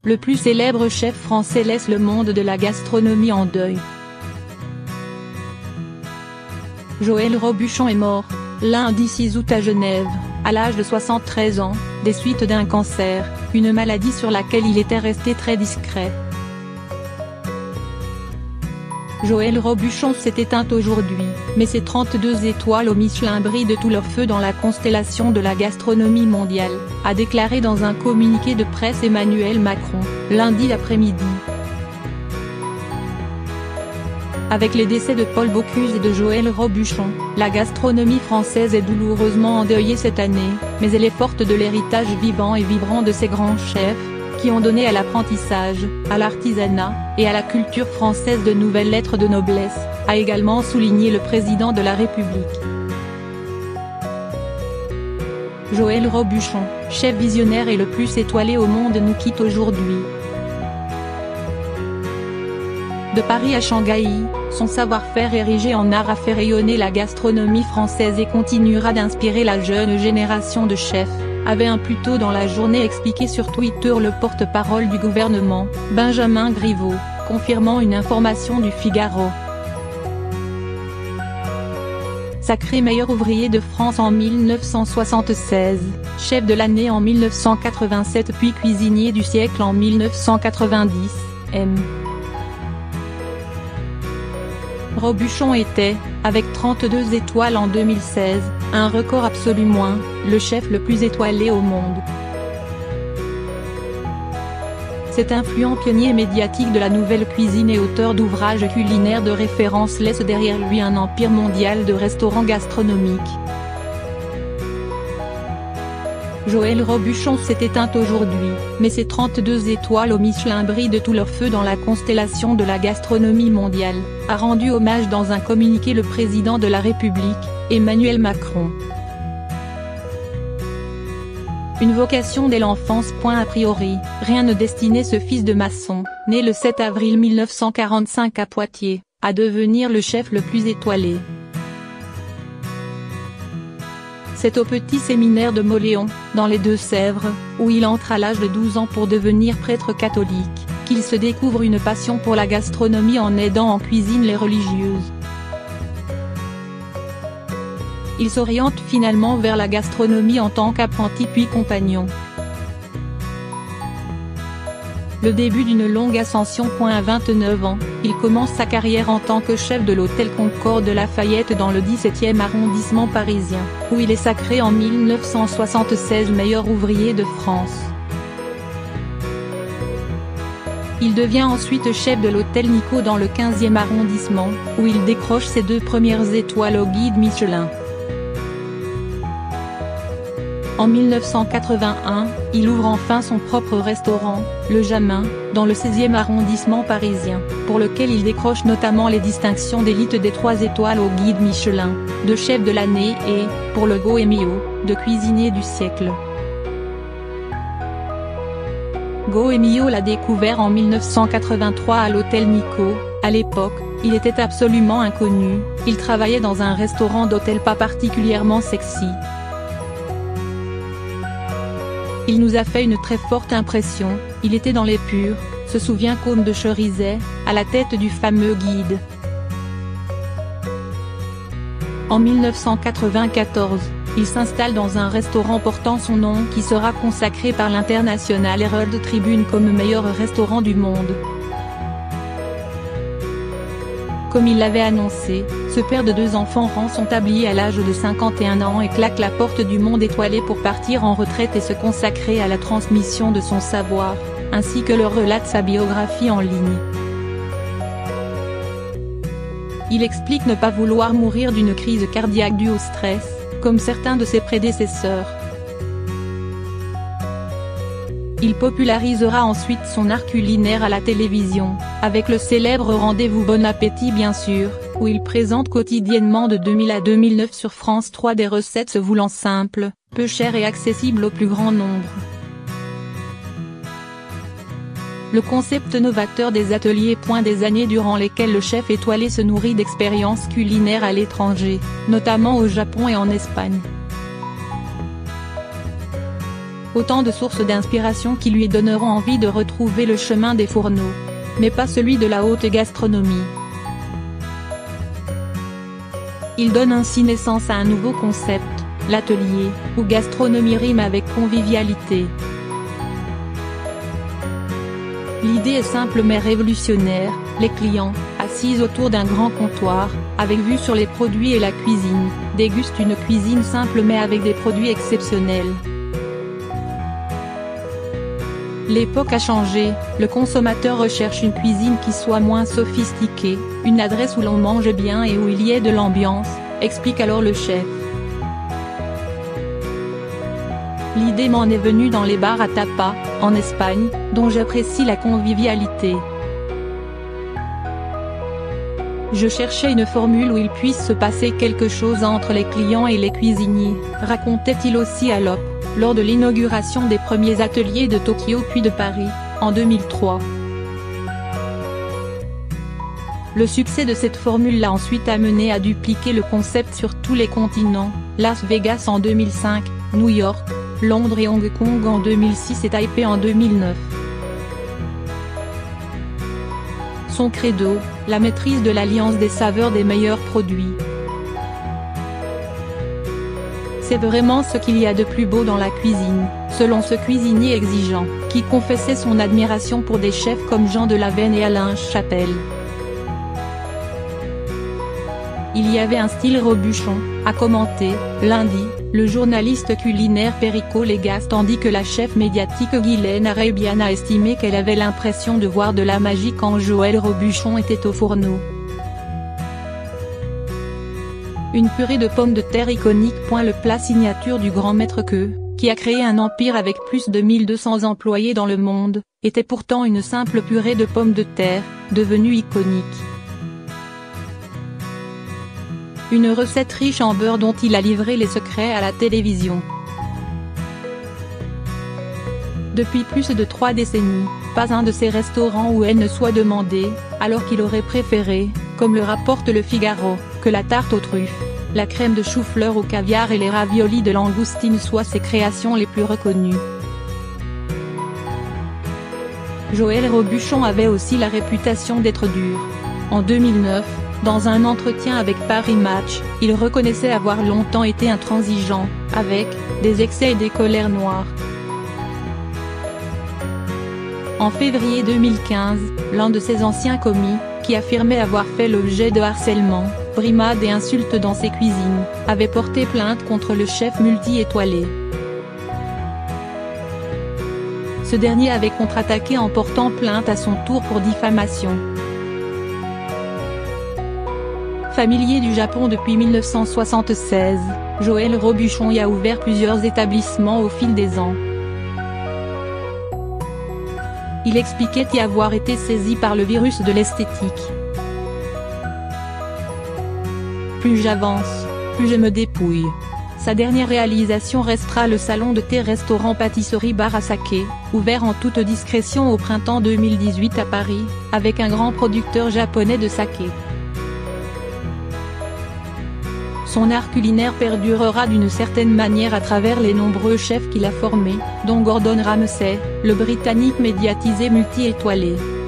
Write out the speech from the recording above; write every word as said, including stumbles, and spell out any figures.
le plus célèbre chef français laisse le monde de la gastronomie en deuil. Joël Robuchon est mort, lundi six août à Genève, à l'âge de soixante-treize ans, des suites d'un cancer, une maladie sur laquelle il était resté très discret. Joël Robuchon s'est éteint aujourd'hui, mais ses trente-deux étoiles au Michelin brillent de tout leur feu dans la constellation de la gastronomie mondiale, a déclaré dans un communiqué de presse Emmanuel Macron, lundi après-midi. Avec les décès de Paul Bocuse et de Joël Robuchon, la gastronomie française est douloureusement endeuillée cette année, mais elle est forte de l'héritage vivant et vibrant de ces grands chefs, qui ont donné à l'apprentissage, à l'artisanat, et à la culture française de nouvelles lettres de noblesse, a également souligné le président de la République. Joël Robuchon, chef visionnaire et le plus étoilé au monde, nous quitte aujourd'hui. De Paris à Shanghai, son savoir-faire érigé en art a fait rayonner la gastronomie française et continuera d'inspirer la jeune génération de chefs, avait un plus tôt dans la journée expliqué sur Twitter le porte-parole du gouvernement, Benjamin Griveaux, confirmant une information du Figaro. Sacré meilleur ouvrier de France en mille neuf cent soixante-seize, chef de l'année en mille neuf cent quatre-vingt-sept puis cuisinier du siècle en mille neuf cent quatre-vingt-dix, M. Robuchon était, avec trente-deux étoiles en deux mille seize, un record absolument, le chef le plus étoilé au monde. Cet influent pionnier médiatique de la nouvelle cuisine et auteur d'ouvrages culinaires de référence laisse derrière lui un empire mondial de restaurants gastronomiques. Joël Robuchon s'est éteint aujourd'hui, mais ses trente-deux étoiles au Michelin brillent de tout leur feu dans la constellation de la gastronomie mondiale, a rendu hommage dans un communiqué le président de la République, Emmanuel Macron. Une vocation dès l'enfance. A priori, rien ne destinait ce fils de maçon, né le sept avril mille neuf cent quarante-cinq à Poitiers, à devenir le chef le plus étoilé. C'est au petit séminaire de Mauléon, dans les Deux-Sèvres, où il entre à l'âge de douze ans pour devenir prêtre catholique, qu'il se découvre une passion pour la gastronomie en aidant en cuisine les religieuses. Il s'oriente finalement vers la gastronomie en tant qu'apprenti puis compagnon. Le début d'une longue ascension. À vingt-neuf ans, il commence sa carrière en tant que chef de l'hôtel Concorde de Lafayette dans le dix-septième arrondissement parisien, où il est sacré en mille neuf cent soixante-seize meilleur ouvrier de France. Il devient ensuite chef de l'hôtel Nico dans le quinzième arrondissement, où il décroche ses deux premières étoiles au guide Michelin. En mille neuf cent quatre-vingt-un, il ouvre enfin son propre restaurant, le Jamin, dans le seizième arrondissement parisien, pour lequel il décroche notamment les distinctions d'élite des trois étoiles au guide Michelin, de chef de l'année et, pour le Goemio, de cuisinier du siècle. Goemio l'a découvert en mille neuf cent quatre-vingt-trois à l'hôtel Nico. À l'époque, il était absolument inconnu, il travaillait dans un restaurant d'hôtel pas particulièrement sexy. Il nous a fait une très forte impression, il était dans les purs, se souvient Côme de Cherizet, à la tête du fameux guide. En mille neuf cent quatre-vingt-quatorze, il s'installe dans un restaurant portant son nom qui sera consacré par l'International Herald Tribune comme meilleur restaurant du monde. Comme il l'avait annoncé, ce père de deux enfants rend son tablier à l'âge de cinquante et un ans et claque la porte du monde étoilé pour partir en retraite et se consacrer à la transmission de son savoir, ainsi que le relate sa biographie en ligne. Il explique ne pas vouloir mourir d'une crise cardiaque due au stress, comme certains de ses prédécesseurs. Il popularisera ensuite son art culinaire à la télévision, avec le célèbre Rendez-vous Bon Appétit bien sûr, où il présente quotidiennement de deux mille à deux mille neuf sur France trois des recettes se voulant simples, peu chères et accessibles au plus grand nombre. Le concept novateur des ateliers. Des années durant lesquelles le chef étoilé se nourrit d'expériences culinaires à l'étranger, notamment au Japon et en Espagne. Autant de sources d'inspiration qui lui donneront envie de retrouver le chemin des fourneaux. Mais pas celui de la haute gastronomie. Il donne ainsi naissance à un nouveau concept, l'atelier, où gastronomie rime avec convivialité. L'idée est simple mais révolutionnaire, les clients, assis autour d'un grand comptoir, avec vue sur les produits et la cuisine, dégustent une cuisine simple mais avec des produits exceptionnels. L'époque a changé, le consommateur recherche une cuisine qui soit moins sophistiquée, une adresse où l'on mange bien et où il y ait de l'ambiance, explique alors le chef. L'idée m'en est venue dans les bars à tapas, en Espagne, dont j'apprécie la convivialité. Je cherchais une formule où il puisse se passer quelque chose entre les clients et les cuisiniers, racontait-il aussi à l'O P, lors de l'inauguration des premiers ateliers de Tokyo puis de Paris, en deux mille trois. Le succès de cette formule l'a ensuite amené à dupliquer le concept sur tous les continents, Las Vegas en deux mille cinq, New York, Londres et Hong Kong en deux mille six et Taipei en deux mille neuf. Son credo, la maîtrise de l'alliance des saveurs des meilleurs produits. C'est vraiment ce qu'il y a de plus beau dans la cuisine, selon ce cuisinier exigeant, qui confessait son admiration pour des chefs comme Jean Delaveine et Alain Chapelle. Il y avait un style Robuchon, a commenté, lundi, le journaliste culinaire Perico Légas, tandis que la chef médiatique Guylaine Arabian a estimé qu'elle avait l'impression de voir de la magie quand Joël Robuchon était au fourneau. Une purée de pommes de terre iconique. Le plat signature du grand maître Queux, qui a créé un empire avec plus de mille deux cents employés dans le monde, était pourtant une simple purée de pommes de terre, devenue iconique. Une recette riche en beurre dont il a livré les secrets à la télévision. Depuis plus de trois décennies, pas un de ces restaurants où elle ne soit demandée, alors qu'il aurait préféré, comme le rapporte Le Figaro, que la tarte aux truffes, la crème de chou-fleur au caviar et les raviolis de langoustine soient ses créations les plus reconnues. Joël Robuchon avait aussi la réputation d'être dur. En deux mille neuf, dans un entretien avec Paris Match, il reconnaissait avoir longtemps été intransigeant, avec des excès et des colères noires. En février deux mille quinze, l'un de ses anciens commis, qui affirmait avoir fait l'objet de harcèlement, brimades et insultes dans ses cuisines, avait porté plainte contre le chef multi-étoilé. Ce dernier avait contre-attaqué en portant plainte à son tour pour diffamation. Familier du Japon depuis mille neuf cent soixante-seize, Joël Robuchon y a ouvert plusieurs établissements au fil des ans. Il expliquait y avoir été saisi par le virus de l'esthétique. Plus j'avance, plus je me dépouille. Sa dernière réalisation restera le salon de thé restaurant pâtisserie bar à saké, ouvert en toute discrétion au printemps deux mille dix-huit à Paris, avec un grand producteur japonais de saké. Son art culinaire perdurera d'une certaine manière à travers les nombreux chefs qu'il a formés, dont Gordon Ramsay, le Britannique médiatisé multi-étoilé.